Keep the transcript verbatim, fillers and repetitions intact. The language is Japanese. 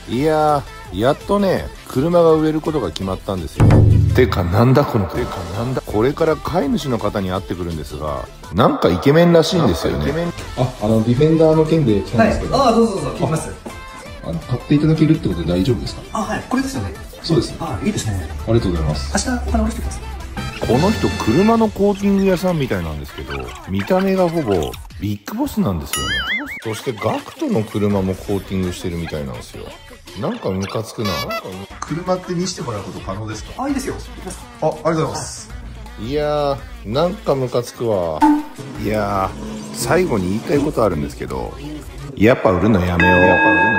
いやー、やっとね、車が売れることが決まったんですよ。てかなんだこのてかなんだこれから飼い主の方に会ってくるんですが、なんかイケメンらしいんですよね。 あ、あのディフェンダーの件で来たんですけど、 はい、ああ、どうぞどうぞ、聞きます。 あの買っていただけるってことで大丈夫ですか？ あ、はい、これですよね。 そうです。 あ、いいですね。 ありがとうございます。 明日お金下ろしてください。 この人車のコーティング屋さんみたいなんですけど、見た目がほぼビッグボスなんですよね。そしてガクトの車もコーティングしてるみたいなんですよ。なんかムカつくな。 車って見せてもらうこと可能ですか？ あ、いいですよ。 あ、ありがとうございます。 いやー、なんかムカつくわ。いやー、最後に言いたいことあるんですけど、やっぱ売るのやめよう。